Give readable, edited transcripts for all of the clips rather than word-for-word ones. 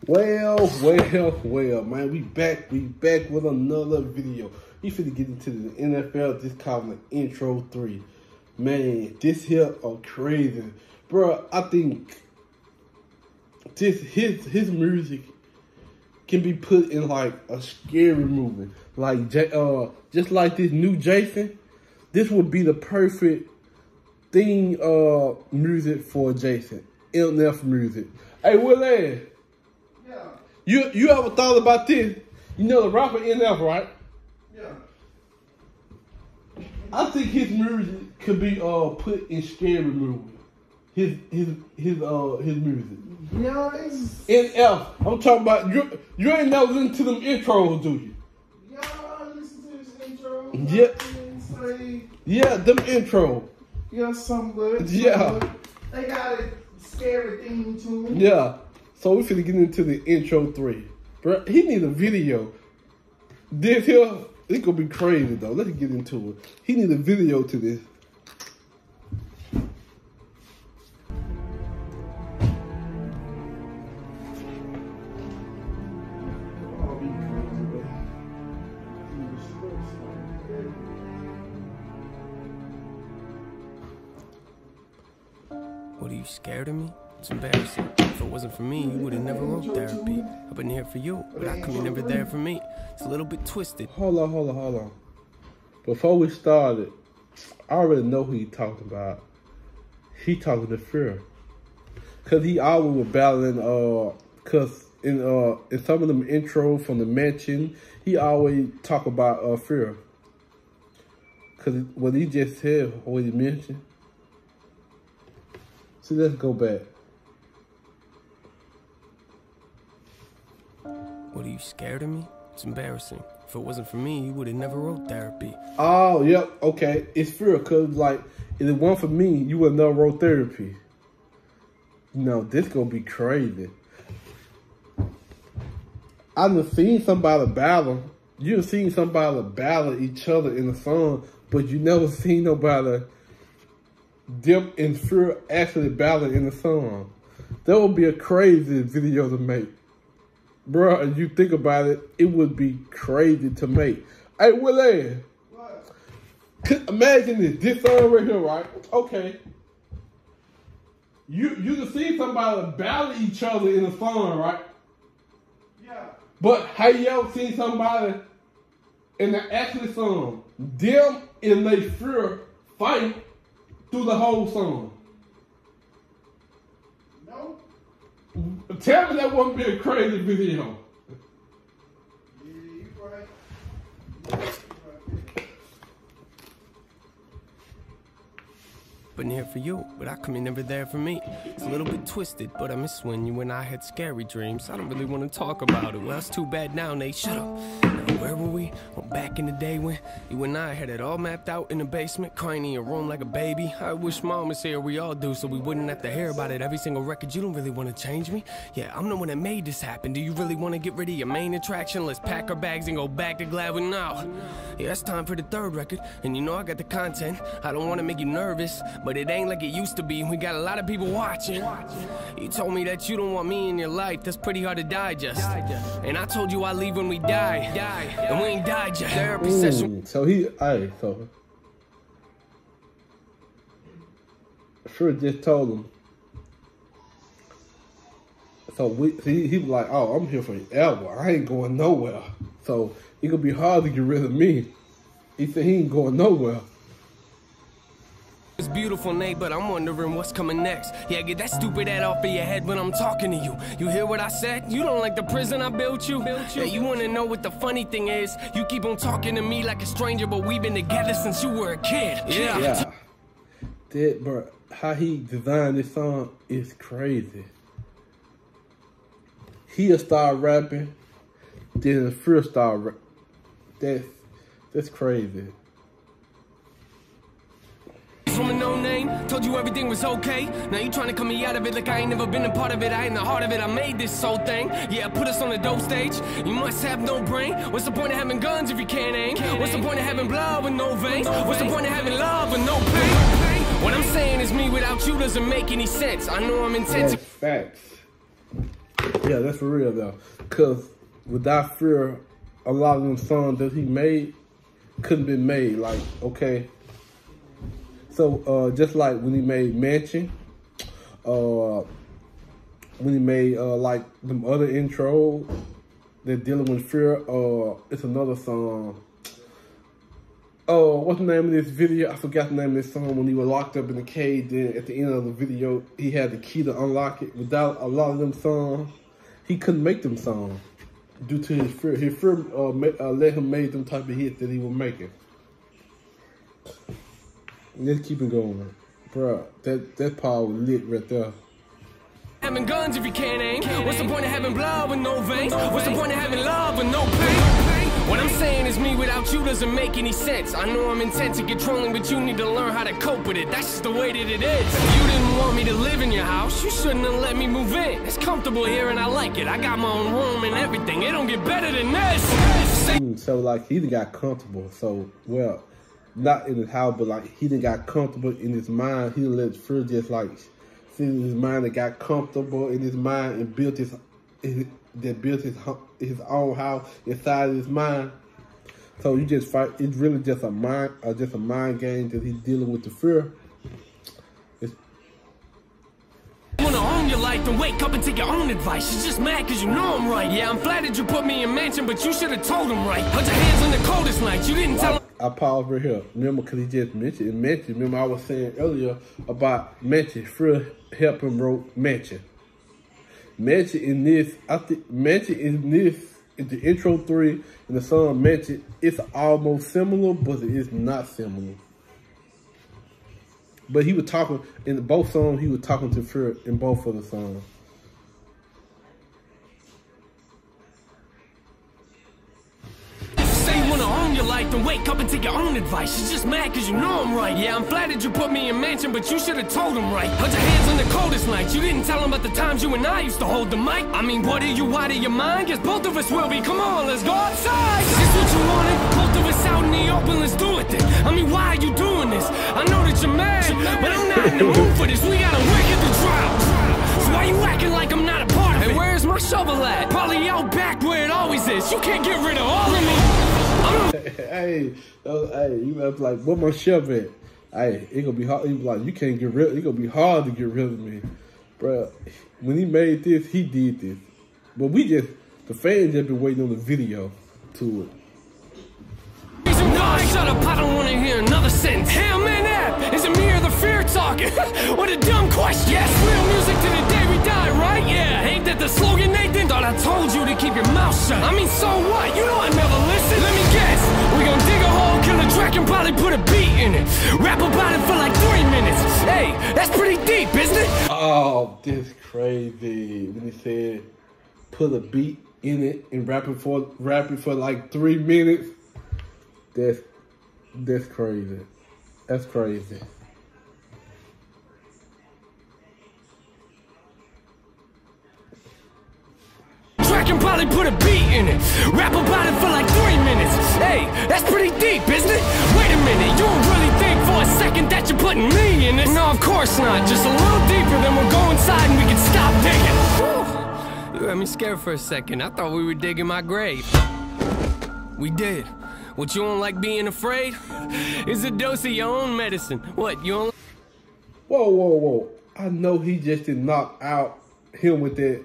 Well, man, we back with another video. We finna get into the NFL, this called the Intro 3. Man, this here are crazy. Bro, I think his music can be put in like a scary movie. Like just like this new Jason, this would be the perfect theme music for Jason. MF music. Hey, Willie. Yeah. You ever thought about this? You know the rapper NF, right? Yeah. I think his music could be put in scary movies. His music. Yeah, NF. I'm talking about you ain't never listened to them intros, do you? Yeah, I listen to this intro. Yeah. Yeah, them intro. Yeah, some good. Yeah. They got a scary theme to it. Yeah. So we finna get into the Intro 3. Bro, he need a video. This here, it gonna be crazy though. Let's get into it. He need a video to this. What, are you scared of me? It's embarrassing. If it wasn't for me, you would have never wrote therapy. I've been here for you, but how come you're never there for me? It's a little bit twisted. Hold on. Before we started, I already know who he talking about. He talking to Fear. Cause he always was battling, cause in some of them intros from the mansion, he always talk about Fear. Cause what he just said, what he mentioned. See, let's go back. What, are you scared of me? It's embarrassing. If it wasn't for me, you would have never wrote therapy. Oh, yep, okay. It's Fear, cause like, if it weren't for me, you would never wrote therapy. No, this gonna be crazy. I done seen somebody battle. You done seen somebody battle each other in the song, but you never seen nobody them and Fear actually battling in the song. That would be a crazy video to make. Bro, if you think about it, it would be crazy to make. Hey, Willie. What? Imagine this song right here, right? Okay. You can see somebody battle each other in the song, right? Yeah. But have you ever seen somebody in the actual song, them and they Fear fight through the whole song? No. Tell me that wouldn't be a crazy video. Yeah, you right. Been here for you, but how come you're never there for me? It's a little bit twisted, but I miss when you and I had scary dreams. I don't really want to talk about it. Well, it's too bad now, Nate. Shut up. Now, where were we? Well, back in the day when you and I had it all mapped out in the basement, crying in your room like a baby. I wish mom was here, we all do, so we wouldn't have to hear about it every single record. You don't really want to change me? Yeah, I'm the one that made this happen. Do you really want to get rid of your main attraction? Let's pack our bags and go back to Gladwin now. Yeah, it's time for the third record, and you know I got the content. I don't want to make you nervous, but it ain't like it used to be. We got a lot of people watching. You told me that you don't want me in your life. That's pretty hard to digest. And I told you I leave when we die. And we ain't died yet. Therapy session. So Fear just told him. So he was like, oh, I'm here forever. I ain't going nowhere. So it could be hard to get rid of me. He said he ain't going nowhere. It's beautiful, Nate, but I'm wondering what's coming next. Yeah, get that stupid head off of your head when I'm talking to you. You hear what I said? You don't like the prison I built you? Yeah, you wanna know what the funny thing is? You keep on talking to me like a stranger, but we've been together since you were a kid. Yeah. That, bro, how he designed this song is crazy. He'll start rapping, then the Fear start rapping. That's crazy. From a no name, told you everything was okay. Now you trying to cut me out of it like I ain't never been a part of it. I ain't the heart of it, I made this whole thing. Yeah, put us on the dope stage. You must have no brain. What's the point of having guns if you can't aim? What's the point of having blood with no veins? What's the point of having love with no pain? What I'm saying is me without you doesn't make any sense. I know I'm intense. Facts. Yeah, that's for real though. Cause without fear, a lot of them songs that he made couldn't been made. Like, okay. So just like when he made Mansion, when he made like them other intros that dealing with fear, it's another song. Oh, what's the name of this video? I forgot the name of this song when he was locked up in the cage. Then at the end of the video, he had the key to unlock it. Without a lot of them songs, he couldn't make them songs due to his fear. His fear let him make them type of hits that he was making. Let's keep it going, bro. That part was lit right there. Having guns if you can't aim. What's the point of having blood with no veins? What's the point of having love with no pain? What I'm saying is me without you doesn't make any sense. I know I'm intense and controlling, but you need to learn how to cope with it. That's just the way that it is. You didn't want me to live in your house, you shouldn't have let me move in. It's comfortable here and I like it. I got my own room and everything. It don't get better than this. So like he done got comfortable. So well, not in his house, but like he done got comfortable in his mind. He let fear just like sit in his mind and got comfortable in his mind and built his own house inside of his mind. So you just fight. It's really just a mind game that he's dealing with the fear. Wanna own your life and wake up and take your own advice. You're just mad cause you know I'm right. Yeah, I'm flattered you put me in Mansion, but you should have told him right. Put your hands on the coldest night. You didn't tell him. I paused right here. Remember, because he just mentioned Mansion. Remember, I was saying earlier about Mansion. Fear helped him wrote Mansion. Mansion in this, I think Mansion in this, in the intro 3 and the song Mansion, it's almost similar, but it is not similar. But he was talking, in both songs, he was talking to Fear in both of the songs. Say you wanna own your life and wake up and take your own advice. You're just mad cause you know I'm right. Yeah, I'm flattered you put me in Mansion, but you should have told him right. Put your hands on the coldest nights. You didn't tell him about the times you and I used to hold the mic. I mean, what are you out of your mind? Guess both of us will be. Come on, let's go outside. Is this what you wanted? Both of us out in the open, let's do it then. I mean, why are you doing this? I know that you're mad, but I'm not in the mood for this. We gotta work at the drought. So why you acting like I'm not a part of it? Hey, where's my shovel at? Probably out back where it always is. You can't get rid of all of me. Hey, you have like, what my shovel at? Hey, it gonna be hard. He was like, you can't get rid. It gonna be hard to get rid of me, bro. When he made this, he did this, but the fans just been waiting on the video to it. No, shut up, I don't want to hear another sentence. Hey, man, that is it me or the fear talking? What a dumb question. Yes, real music to the day we die, right? Yeah, ain't that the slogan, Nathan? Thought I told you to keep your mouth shut. I mean, so what? You know I never listen. Let me guess, we gon' dig a hole, kill a track and probably put a beat in it. Rap about it for like 3 minutes. Hey, that's pretty deep, isn't it? Oh, this crazy. When he said, put a beat in it and rap it for like 3 minutes. That's crazy. That's crazy. Track and probably put a beat in it. Rap about it for like 3 minutes. Hey, that's pretty deep, isn't it? Wait a minute, you don't really think for a second that you're putting me in this? No, of course not. Just a little deeper, then we'll go inside and we can stop digging. Whew. You had me scared for a second. I thought we were digging my grave. We did. What, you don't like being afraid? It's a dose of your own medicine. What, you don't... Whoa. I know he just did knock out him with that.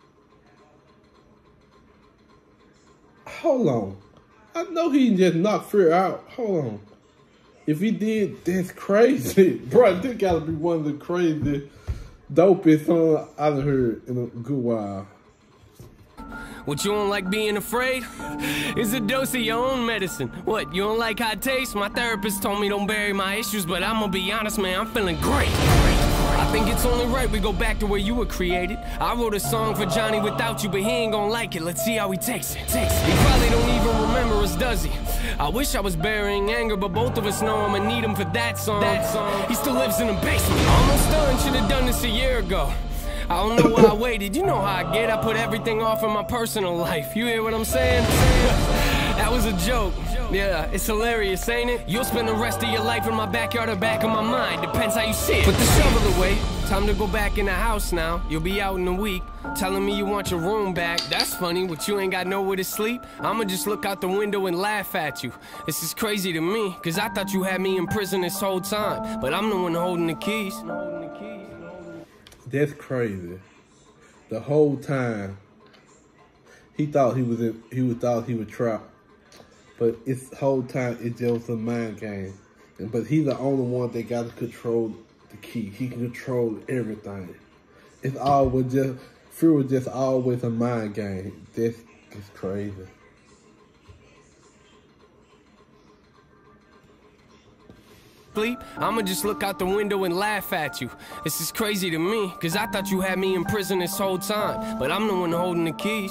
Hold on. I know he just knocked Fear out. Hold on. If he did, that's crazy. Bro, this gotta be one of the crazy, dopest songs I've heard in a good while. What, you don't like being afraid? It's a dose of your own medicine. What, you don't like how it tastes? My therapist told me don't bury my issues, but I'm gonna be honest, man, I'm feeling great. I think it's only right we go back to where you were created. I wrote a song for Johnny without you, but he ain't gonna like it. Let's see how he takes it. He probably don't even remember us, does he? I wish I was burying anger, but both of us know I'ma need him for that song. He still lives in the basement. Almost done, should've done this a year ago. I don't know why I waited, you know how I get. I put everything off in my personal life. You hear what I'm saying? That That was a joke. Yeah, it's hilarious, ain't it? You'll spend the rest of your life in my backyard or back of my mind. Depends how you see it. Put the shovel away. Time to go back in the house now. You'll be out in a week. Telling me you want your room back. That's funny, but you ain't got nowhere to sleep. I'ma just look out the window and laugh at you. This is crazy to me, cause I thought you had me in prison this whole time. But I'm the one holding the keys. That's crazy. The whole time, he thought he was trapped. But it's the whole time it just was a mind game. But he's the only one that got to control the key. He can control everything. It's always just, fear was just always a mind game. That's crazy. I'ma just look out the window and laugh at you. This is crazy to me, cause I thought you had me in prison this whole time. But I'm the one holding the keys.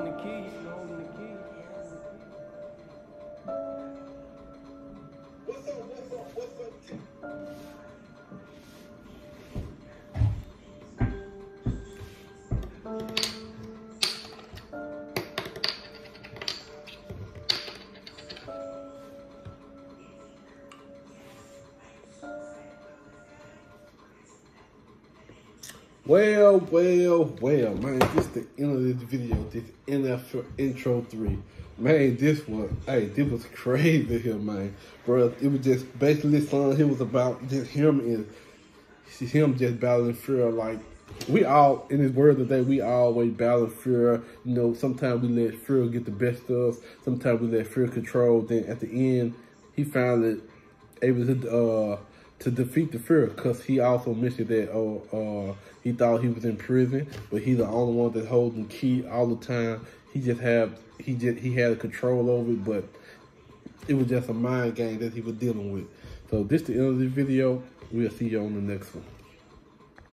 Well, man, this is the end of this video, this NFL Intro 3. Man, this was crazy here, man. Bro, it was just, basically this song here was about just him just battling fear. Like, we all, in this world today, we always battle fear. You know, sometimes we let fear get the best of us. Sometimes we let fear control. Then at the end, he finally able to defeat the fear, because he also mentioned that he thought he was in prison, but he's the only one that holds the key all the time. He had a control over it, but it was just a mind game that he was dealing with. So this is the end of this video. We'll see you on the next one.